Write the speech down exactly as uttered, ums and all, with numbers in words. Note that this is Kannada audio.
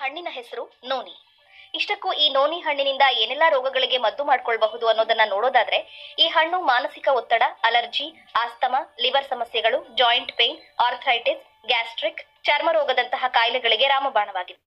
ಹಣ್ಣಿನ ಹೆಸರು ನೋನಿ. ಇಷ್ಟಕ್ಕೂ ಈ ನೋನಿ ಹಣ್ಣಿನಿಂದ ಏನೆಲ್ಲಾ ರೋಗಗಳಿಗೆ ಮದ್ದು ಮಾಡ್ಕೊಳ್ಬಹುದು ಅನ್ನೋದನ್ನ ನೋಡೋದಾದ್ರೆ, ಈ ಹಣ್ಣು ಮಾನಸಿಕ ಒತ್ತಡ, ಅಲರ್ಜಿ, ಆಸ್ತಮಾ, ಲಿವರ್ ಸಮಸ್ಯೆಗಳು, ಜಾಯಿಂಟ್ ಪೇನ್, ಆರ್ಥರೈಟಿಸ್, ಗ್ಯಾಸ್ಟ್ರಿಕ್, ಚರ್ಮ ರೋಗದಂತಹ ಕಾಯಿಲೆಗಳಿಗೆ ರಾಮಬಾಣವಾಗಿದೆ.